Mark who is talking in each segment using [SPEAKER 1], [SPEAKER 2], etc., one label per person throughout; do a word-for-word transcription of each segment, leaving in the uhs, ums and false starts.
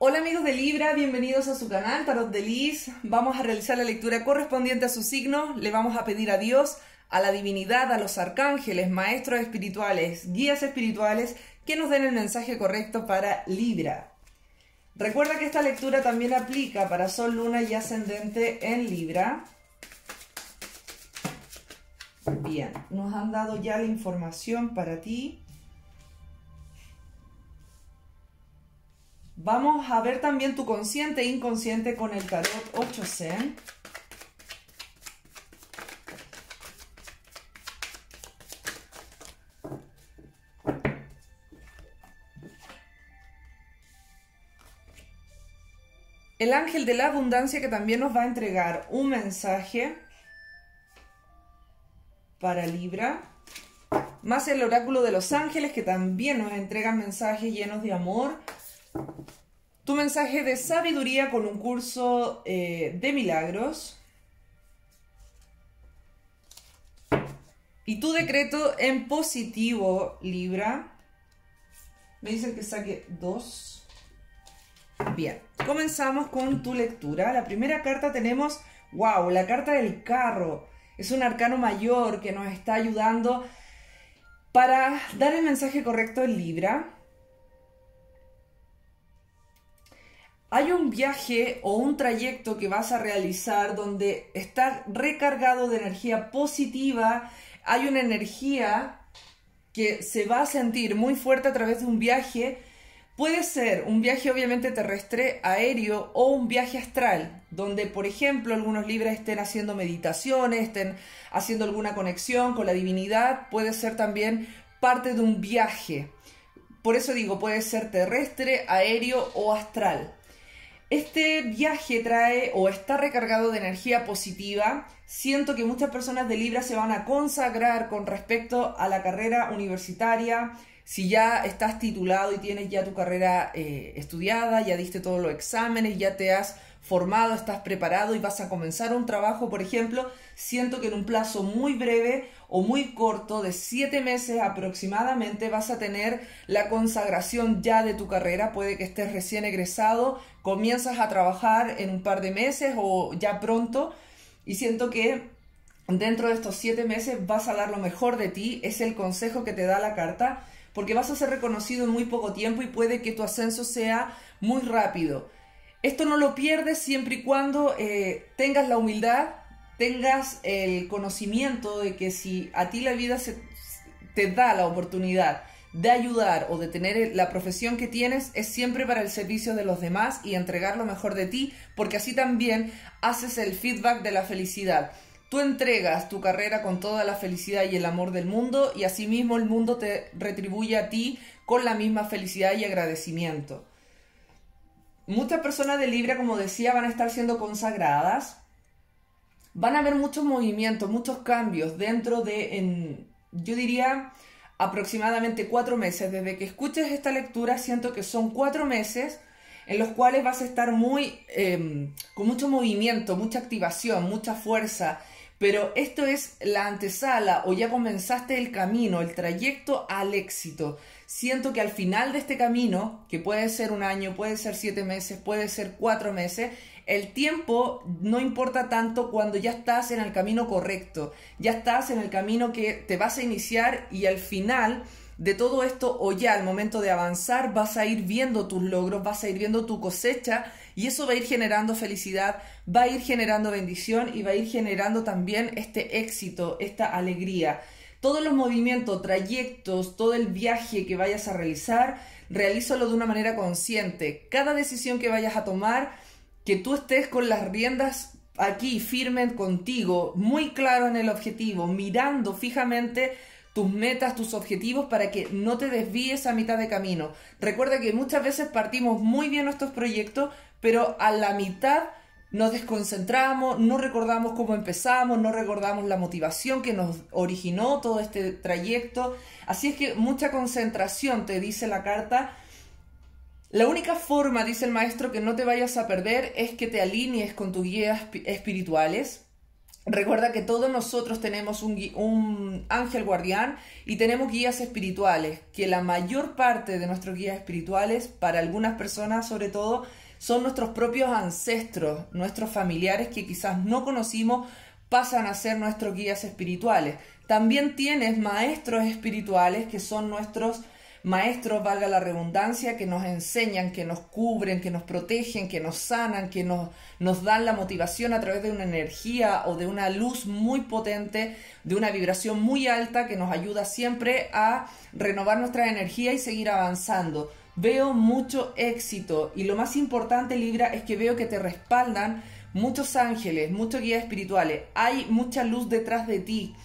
[SPEAKER 1] Hola amigos de Libra, bienvenidos a su canal Tarot de Liz. Vamos a realizar la lectura correspondiente a su signo. Le vamos a pedir a Dios, a la divinidad, a los arcángeles, maestros espirituales, guías espirituales, que nos den el mensaje correcto para Libra. Recuerda que esta lectura también aplica para Sol, Luna y Ascendente en Libra. Bien, nos han dado ya la información para ti. Vamos a ver también tu consciente e inconsciente con el tarot ocho Zen. El ángel de la abundancia, que también nos va a entregar un mensaje para Libra. Más el oráculo de los ángeles, que también nos entregan mensajes llenos de amor. Tu mensaje de sabiduría con un curso eh, de milagros. Y tu decreto en positivo, Libra. Me dicen que saque dos. Bien, comenzamos con tu lectura. La primera carta tenemos, wow, la carta del carro. Es un arcano mayor que nos está ayudando para dar el mensaje correcto en Libra. Hay un viaje o un trayecto que vas a realizar donde está recargado de energía positiva. Hay una energía que se va a sentir muy fuerte a través de un viaje. Puede ser un viaje obviamente terrestre, aéreo o un viaje astral, donde por ejemplo algunos Libras estén haciendo meditaciones, estén haciendo alguna conexión con la divinidad. Puede ser también parte de un viaje. Por eso digo, puede ser terrestre, aéreo o astral. Este viaje trae o está recargado de energía positiva. Siento que muchas personas de Libra se van a consagrar con respecto a la carrera universitaria. Si ya estás titulado y tienes ya tu carrera eh, estudiada, ya diste todos los exámenes, ya te has formado, estás preparado y vas a comenzar un trabajo, por ejemplo, siento que en un plazo muy breve o muy corto, de siete meses aproximadamente, vas a tener la consagración ya de tu carrera. Puede que estés recién egresado, comienzas a trabajar en un par de meses o ya pronto, y siento que dentro de estos siete meses vas a dar lo mejor de ti. Es el consejo que te da la carta, porque vas a ser reconocido en muy poco tiempo y puede que tu ascenso sea muy rápido. Esto no lo pierdes siempre y cuando eh, tengas la humildad, tengas el conocimiento de que si a ti la vida se, te da la oportunidad de ayudar o de tener la profesión que tienes, es siempre para el servicio de los demás y entregar lo mejor de ti, porque así también haces el feedback de la felicidad. Tú entregas tu carrera con toda la felicidad y el amor del mundo, y asimismo el mundo te retribuye a ti con la misma felicidad y agradecimiento. Muchas personas de Libra, como decía, van a estar siendo consagradas. Van a haber muchos movimientos, muchos cambios dentro de, en, yo diría, aproximadamente cuatro meses. Desde que escuches esta lectura, siento que son cuatro meses en los cuales vas a estar muy, eh, con mucho movimiento, mucha activación, mucha fuerza. Pero esto es la antesala, o ya comenzaste el camino, el trayecto al éxito. Siento que al final de este camino, que puede ser un año, puede ser siete meses, puede ser cuatro meses, el tiempo no importa tanto cuando ya estás en el camino correcto. Ya estás en el camino que te vas a iniciar, y al final de todo esto, o ya al momento de avanzar, vas a ir viendo tus logros, vas a ir viendo tu cosecha, y eso va a ir generando felicidad, va a ir generando bendición y va a ir generando también este éxito, esta alegría. Todos los movimientos, trayectos, todo el viaje que vayas a realizar, realízalo de una manera consciente. Cada decisión que vayas a tomar, que tú estés con las riendas aquí firmes contigo, muy claro en el objetivo, mirando fijamente tus metas, tus objetivos, para que no te desvíes a mitad de camino. Recuerda que muchas veces partimos muy bien nuestros proyectos, pero a la mitad nos desconcentramos, no recordamos cómo empezamos, no recordamos la motivación que nos originó todo este trayecto. Así es que mucha concentración, te dice la carta. La única forma, dice el maestro, que no te vayas a perder es que te alinees con tus guías espirituales. Recuerda que todos nosotros tenemos un, un ángel guardián y tenemos guías espirituales, que la mayor parte de nuestros guías espirituales, para algunas personas sobre todo, son nuestros propios ancestros, nuestros familiares que quizás no conocimos, pasan a ser nuestros guías espirituales. También tienes maestros espirituales que son nuestros maestros, valga la redundancia, que nos enseñan, que nos cubren, que nos protegen, que nos sanan, que nos, nos dan la motivación a través de una energía o de una luz muy potente, de una vibración muy alta que nos ayuda siempre a renovar nuestra energía y seguir avanzando. Veo mucho éxito y lo más importante, Libra, es que veo que te respaldan muchos ángeles, muchos guías espirituales. Hay mucha luz detrás de ti.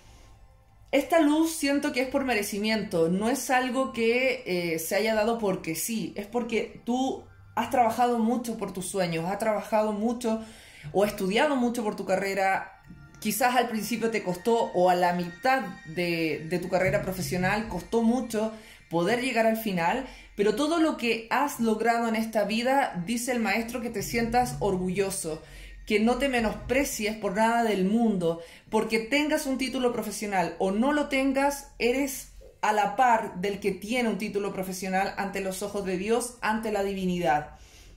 [SPEAKER 1] Esta luz siento que es por merecimiento, no es algo que eh, se haya dado porque sí, es porque tú has trabajado mucho por tus sueños, has trabajado mucho o estudiado mucho por tu carrera. Quizás al principio te costó, o a la mitad de, de tu carrera profesional costó mucho poder llegar al final, pero todo lo que has logrado en esta vida, dice el maestro, que te sientas orgulloso, que no te menosprecies por nada del mundo, porque tengas un título profesional o no lo tengas, eres a la par del que tiene un título profesional ante los ojos de Dios, ante la divinidad.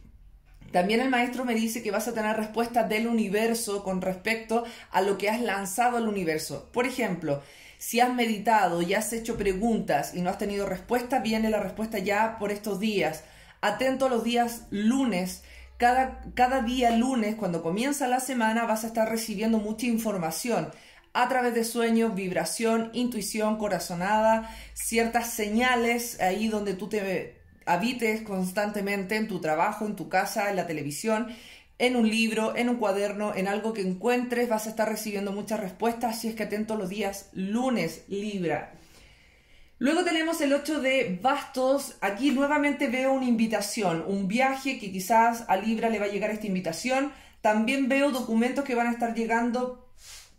[SPEAKER 1] También el maestro me dice que vas a tener respuestas del universo con respecto a lo que has lanzado al universo. Por ejemplo, si has meditado y has hecho preguntas y no has tenido respuesta, viene la respuesta ya por estos días. Atento a los días lunes. Cada, cada día lunes, cuando comienza la semana, vas a estar recibiendo mucha información a través de sueños, vibración, intuición, corazonada, ciertas señales ahí donde tú te habites constantemente en tu trabajo, en tu casa, en la televisión, en un libro, en un cuaderno, en algo que encuentres, vas a estar recibiendo muchas respuestas, así es que atento los días lunes, Libra. Luego tenemos el ocho de bastos. Aquí nuevamente veo una invitación, un viaje que quizás a Libra le va a llegar esta invitación. También veo documentos que van a estar llegando.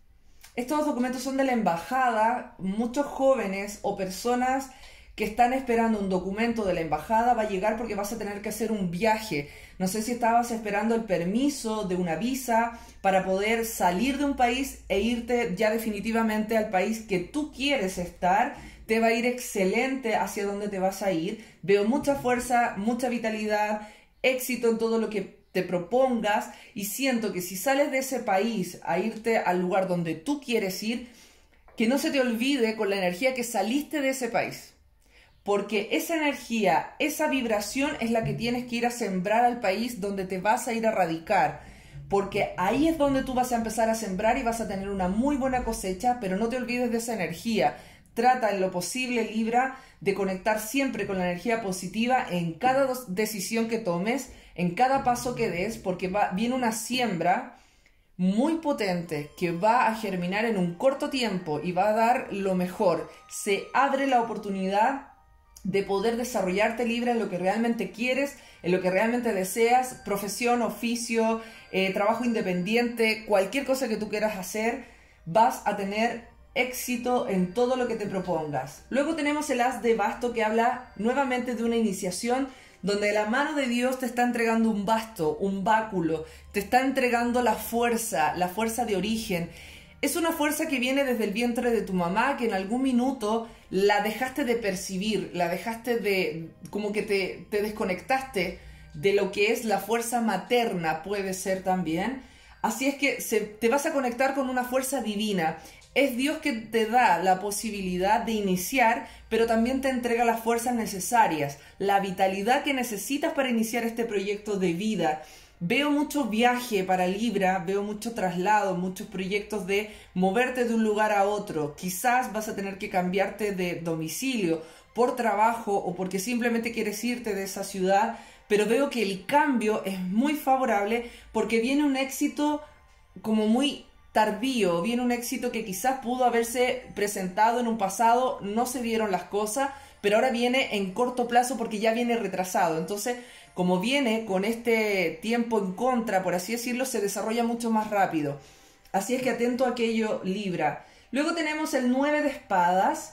[SPEAKER 1] Estos documentos son de la embajada. Muchos jóvenes o personas que están esperando un documento de la embajada va a llegar porque vas a tener que hacer un viaje. No sé si estabas esperando el permiso de una visa para poder salir de un país e irte ya definitivamente al país que tú quieres estar. Te va a ir excelente hacia donde te vas a ir. Veo mucha fuerza, mucha vitalidad, éxito en todo lo que te propongas y siento que si sales de ese país a irte al lugar donde tú quieres ir, que no se te olvide con la energía que saliste de ese país. Porque esa energía, esa vibración es la que tienes que ir a sembrar al país donde te vas a ir a radicar. Porque ahí es donde tú vas a empezar a sembrar y vas a tener una muy buena cosecha, pero no te olvides de esa energía. Trata en lo posible, Libra, de conectar siempre con la energía positiva en cada decisión que tomes, en cada paso que des, porque va, viene una siembra muy potente que va a germinar en un corto tiempo y va a dar lo mejor. Se abre la oportunidad de poder desarrollarte, Libra, en lo que realmente quieres, en lo que realmente deseas, profesión, oficio, eh, trabajo independiente, cualquier cosa que tú quieras hacer, vas a tener éxito en todo lo que te propongas. Luego tenemos el as de basto que habla nuevamente de una iniciación donde la mano de Dios te está entregando un basto, un báculo, te está entregando la fuerza, la fuerza de origen. Es una fuerza que viene desde el vientre de tu mamá, que en algún minuto la dejaste de percibir, la dejaste de, como que te, te desconectaste de lo que es la fuerza materna, puede ser también. Así es que se, te vas a conectar con una fuerza divina. Es Dios que te da la posibilidad de iniciar, pero también te entrega las fuerzas necesarias, la vitalidad que necesitas para iniciar este proyecto de vida. Veo mucho viaje para Libra, veo mucho traslado, muchos proyectos de moverte de un lugar a otro. Quizás vas a tener que cambiarte de domicilio por trabajo o porque simplemente quieres irte de esa ciudad, pero veo que el cambio es muy favorable porque viene un éxito como muy tardío, viene un éxito que quizás pudo haberse presentado en un pasado, no se dieron las cosas, pero ahora viene en corto plazo porque ya viene retrasado. Entonces, como viene con este tiempo en contra, por así decirlo, se desarrolla mucho más rápido. Así es que atento a aquello, Libra. Luego tenemos el nueve de espadas.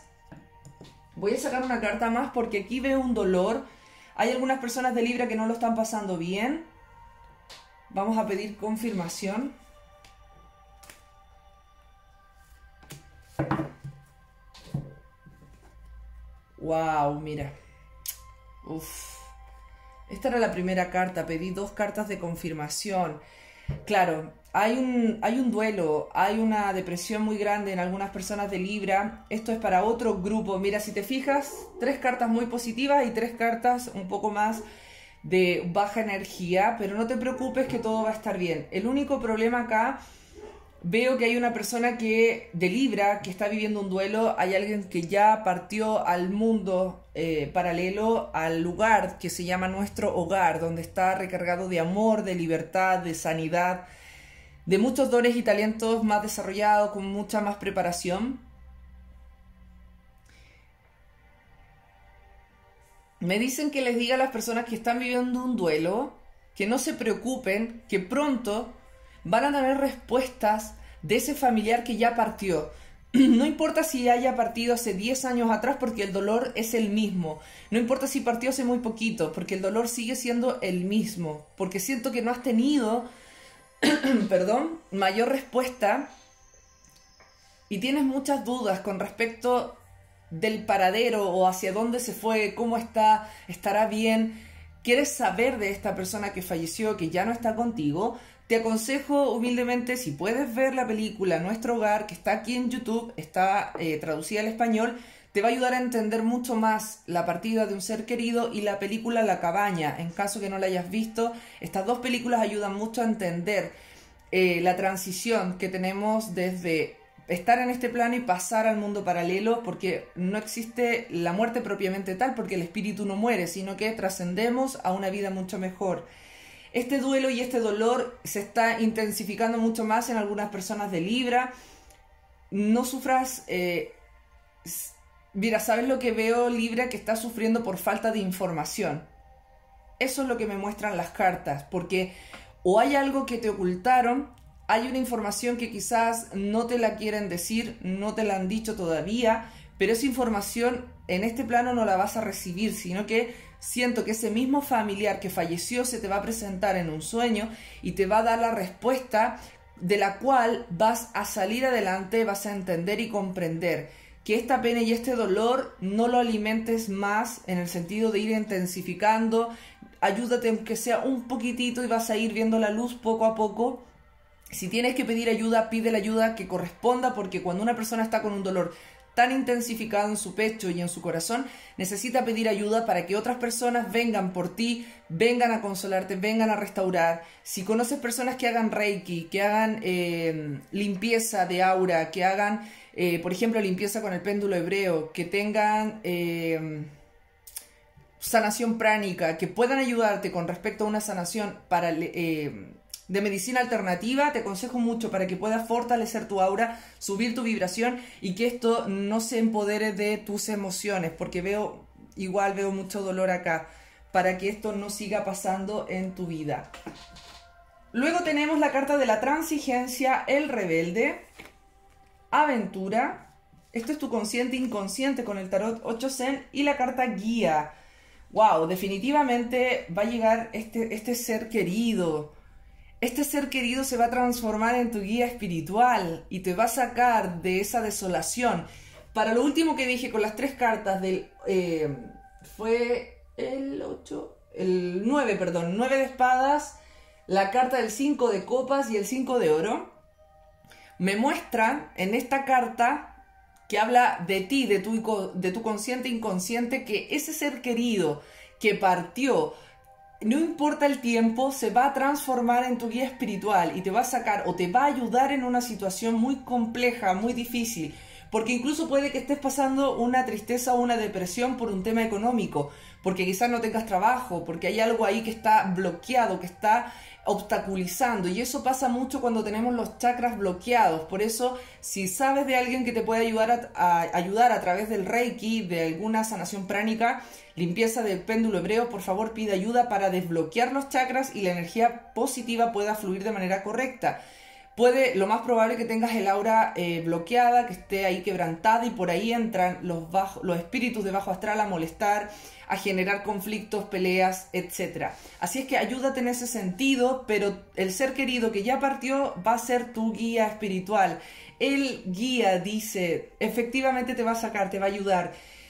[SPEAKER 1] Voy a sacar una carta más porque aquí veo un dolor. Hay algunas personas de Libra que no lo están pasando bien. Vamos a pedir confirmación. Wow, mira. Uf. Esta era la primera carta, pedí dos cartas de confirmación. Claro, hay un, hay un duelo, hay una depresión muy grande en algunas personas de Libra. Esto es para otro grupo. Mira, si te fijas, tres cartas muy positivas y tres cartas un poco más de baja energía, pero no te preocupes que todo va a estar bien. El único problema acá, veo que hay una persona que de Libra que está viviendo un duelo, hay alguien que ya partió al mundo eh, paralelo, al lugar que se llama nuestro hogar, donde está recargado de amor, de libertad, de sanidad, de muchos dones y talentos más desarrollados, con mucha más preparación. Me dicen que les diga a las personas que están viviendo un duelo, que no se preocupen, que pronto van a tener respuestas de ese familiar que ya partió. No importa si haya partido hace diez años atrás, porque el dolor es el mismo. No importa si partió hace muy poquito, porque el dolor sigue siendo el mismo. Porque siento que no has tenido, perdón, mayor respuesta y tienes muchas dudas con respecto del paradero o hacia dónde se fue, cómo está, estará bien. ¿Quieres saber de esta persona que falleció, que ya no está contigo? Te aconsejo humildemente, si puedes ver la película Nuestro Hogar, que está aquí en YouTube, está eh, traducida al español, te va a ayudar a entender mucho más la partida de un ser querido, y la película La Cabaña, en caso que no la hayas visto. Estas dos películas ayudan mucho a entender eh, la transición que tenemos desde estar en este plano y pasar al mundo paralelo, porque no existe la muerte propiamente tal, porque el espíritu no muere, sino que trascendemos a una vida mucho mejor. Este duelo y este dolor se está intensificando mucho más en algunas personas de Libra. No sufras... Eh, mira, ¿sabes lo que veo, Libra? Que estás sufriendo por falta de información. Eso es lo que me muestran las cartas, porque o hay algo que te ocultaron, hay una información que quizás no te la quieren decir, no te la han dicho todavía, pero esa información en este plano no la vas a recibir, sino que siento que ese mismo familiar que falleció se te va a presentar en un sueño y te va a dar la respuesta de la cual vas a salir adelante, vas a entender y comprender que esta pena y este dolor no lo alimentes más, en el sentido de ir intensificando. Ayúdate aunque sea un poquitito y vas a ir viendo la luz poco a poco. Si tienes que pedir ayuda, pide la ayuda que corresponda, porque cuando una persona está con un dolor tan intensificado en su pecho y en su corazón, necesita pedir ayuda para que otras personas vengan por ti, vengan a consolarte, vengan a restaurar. Si conoces personas que hagan Reiki, que hagan eh, limpieza de aura, que hagan, eh, por ejemplo, limpieza con el péndulo hebreo, que tengan eh, sanación pránica, que puedan ayudarte con respecto a una sanación para... Eh, de medicina alternativa, te aconsejo mucho para que puedas fortalecer tu aura, subir tu vibración y que esto no se empodere de tus emociones, porque veo, igual veo mucho dolor acá, para que esto no siga pasando en tu vida. Luego tenemos la carta de la transigencia, el rebelde, aventura. Esto es tu consciente inconsciente con el tarot ocho Zen, y la carta guía. Wow, definitivamente va a llegar este, este ser querido. Este ser querido se va a transformar en tu guía espiritual y te va a sacar de esa desolación. Para lo último que dije con las tres cartas del... Eh, fue el ocho... El nueve, perdón. nueve de espadas, la carta del cinco de copas y el cinco de oro. Me muestran en esta carta que habla de ti, de tu, de tu consciente inconsciente, que ese ser querido que partió... No importa el tiempo, se va a transformar en tu guía espiritual y te va a sacar o te va a ayudar en una situación muy compleja, muy difícil. Porque incluso puede que estés pasando una tristeza o una depresión por un tema económico, porque quizás no tengas trabajo, porque hay algo ahí que está bloqueado, que está obstaculizando. Y eso pasa mucho cuando tenemos los chakras bloqueados. Por eso, si sabes de alguien que te puede ayudar a, a ayudar a través del Reiki, de alguna sanación pránica, limpieza del péndulo hebreo, por favor pide ayuda para desbloquear los chakras y la energía positiva pueda fluir de manera correcta. Puede, lo más probable, que tengas el aura eh, bloqueada, que esté ahí quebrantada, y por ahí entran los, bajo, los espíritus de bajo astral a molestar, a generar conflictos, peleas, etcétera. Así es que ayúdate en ese sentido, pero el ser querido que ya partió va a ser tu guía espiritual. El guía dice, efectivamente te va a sacar, te va a ayudar.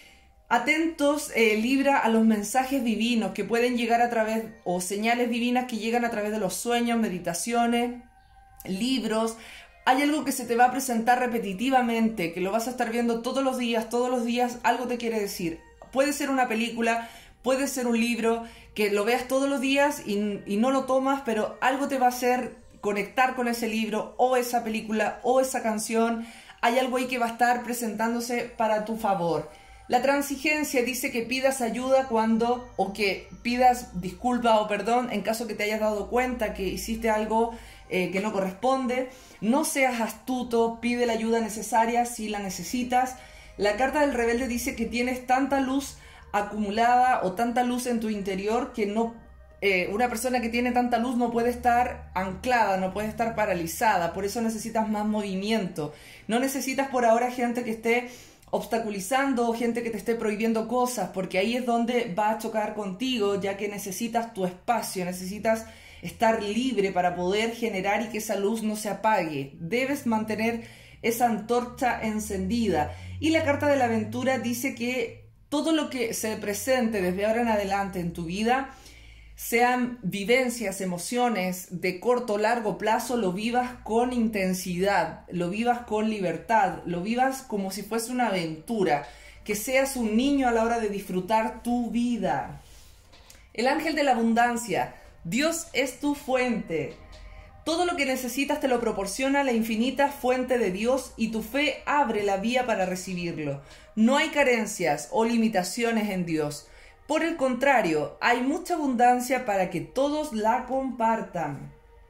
[SPEAKER 1] Atentos, eh, Libra, a los mensajes divinos que pueden llegar a través, o señales divinas que llegan a través de los sueños, meditaciones, libros. Hay algo que se te va a presentar repetitivamente, que lo vas a estar viendo todos los días, todos los días, algo te quiere decir. Puede ser una película, puede ser un libro, que lo veas todos los días y, y no lo tomas, pero algo te va a hacer conectar con ese libro, o esa película, o esa canción. Hay algo ahí que va a estar presentándose para tu favor. La transigencia dice que pidas ayuda cuando, o que pidas disculpa o perdón en caso que te hayas dado cuenta que hiciste algo eh, que no corresponde. No seas astuto, pide la ayuda necesaria si la necesitas. La carta del rebelde dice que tienes tanta luz acumulada o tanta luz en tu interior que no, eh, una persona que tiene tanta luz no puede estar anclada, no puede estar paralizada. Por eso necesitas más movimiento. No necesitas por ahora gente que esté obstaculizando, gente que te esté prohibiendo cosas, porque ahí es donde va a chocar contigo, ya que necesitas tu espacio, necesitas estar libre para poder generar y que esa luz no se apague. Debes mantener esa antorcha encendida. Y la carta de la aventura dice que todo lo que se presente desde ahora en adelante en tu vida, sean vivencias, emociones de corto o largo plazo, lo vivas con intensidad, lo vivas con libertad, lo vivas como si fuese una aventura, que seas un niño a la hora de disfrutar tu vida. El ángel de la abundancia, Dios es tu fuente. Todo lo que necesitas te lo proporciona la infinita fuente de Dios y tu fe abre la vía para recibirlo. No hay carencias o limitaciones en Dios. Por el contrario, hay mucha abundancia para que todos la compartan.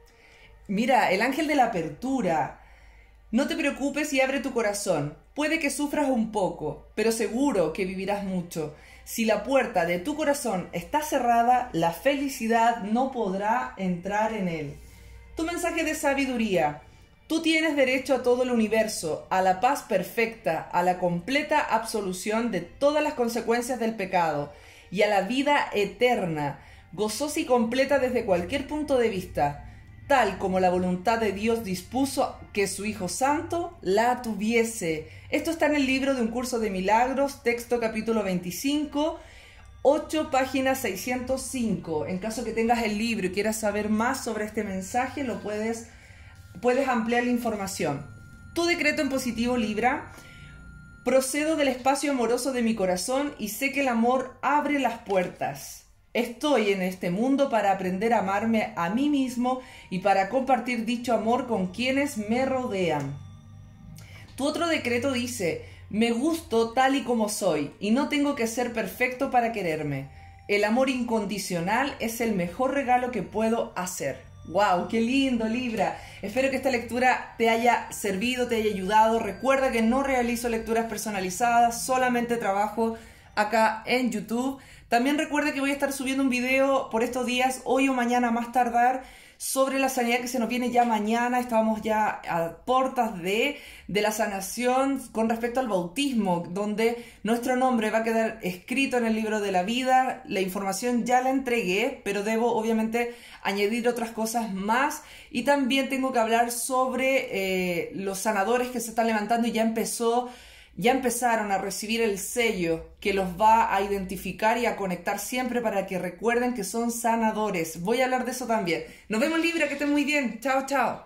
[SPEAKER 1] Mira, el ángel de la apertura. No te preocupes y abre tu corazón. Puede que sufras un poco, pero seguro que vivirás mucho. Si la puerta de tu corazón está cerrada, la felicidad no podrá entrar en él. Tu mensaje de sabiduría. Tú tienes derecho a todo el universo, a la paz perfecta, a la completa absolución de todas las consecuencias del pecado y a la vida eterna, gozosa y completa desde cualquier punto de vista, tal como la voluntad de Dios dispuso que su Hijo Santo la tuviese. Esto está en el libro de Un Curso de Milagros, texto capítulo veinticinco, ocho páginas seiscientos cinco. En caso que tengas el libro y quieras saber más sobre este mensaje, lo puedes, puedes ampliar la información. Tu decreto en positivo, Libra. Procedo del espacio amoroso de mi corazón y sé que el amor abre las puertas. Estoy en este mundo para aprender a amarme a mí mismo y para compartir dicho amor con quienes me rodean. Tu otro decreto dice: me gusto tal y como soy y no tengo que ser perfecto para quererme. El amor incondicional es el mejor regalo que puedo hacer. ¡Wow! ¡Qué lindo, Libra! Espero que esta lectura te haya servido, te haya ayudado. Recuerda que no realizo lecturas personalizadas, solamente trabajo acá en YouTube. También recuerda que voy a estar subiendo un video por estos días, hoy o mañana más tardar, sobre la sanidad que se nos viene ya mañana. Estamos ya a puertas de, de la sanación con respecto al bautismo, donde nuestro nombre va a quedar escrito en el libro de la vida. La información ya la entregué, pero debo obviamente añadir otras cosas más. Y también tengo que hablar sobre eh, los sanadores que se están levantando y ya empezó... Ya empezaron a recibir el sello que los va a identificar y a conectar siempre para que recuerden que son sanadores. Voy a hablar de eso también. Nos vemos, Libra, que estén muy bien. Chao, chao.